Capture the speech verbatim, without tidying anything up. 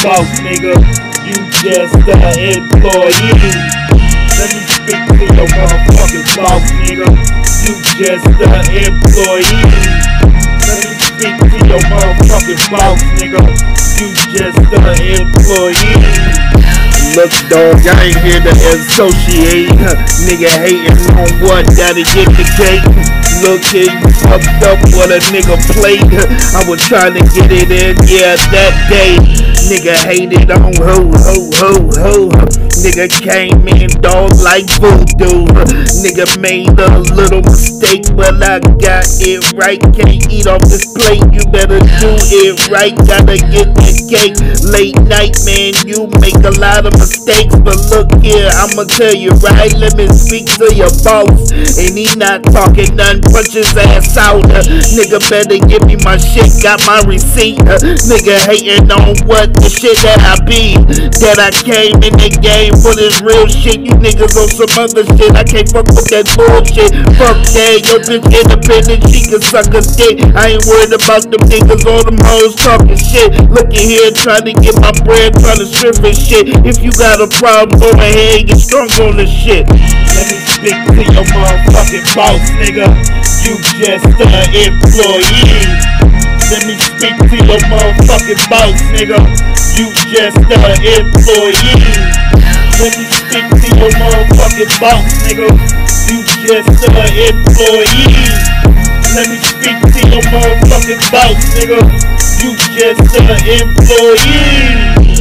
boss, nigga. You just an employee. Let me speak to your motherfucking boss, nigga. You just an employee. Let me speak to your motherfucking boss, nigga. You just an employee. Look, dog, I ain't here to associate. Nigga hating on what, gotta get the cake. Look here, you fucked up what a nigga played. I was trying to get it in, yeah, that day. Nigga hated on ho, ho, ho, ho. Nigga came in, dog, like voodoo. Nigga made a little mistake, but I got it right. Can't eat off this plate, you better do it right. Gotta get the cake. Late night, man, you make a lot of mistakes. But look here, I'ma tell you right. Let me speak to your boss. And he not talking none, punch his ass out. Nigga better give me my shit, got my receipt. Nigga hating on what the shit that I be. That I came in the game for this real shit. You niggas on some other shit. I can't fuck with that bullshit. Fuck that, your bitch independent, she can suck a dick. I ain't worried about them niggas, all them hoes talking shit. Looking here, trying to get my bread, trying to strip and shit. If you got a problem, go ahead and get strong on this shit. Let me speak to your motherfucking boss, nigga. You just an employee. Let me speak to your motherfucking boss, nigga. You just an employee. Let me speak to your motherfucking boss, nigga. You just an employee. Let me speak to your motherfucking boss, nigga. You just an employee.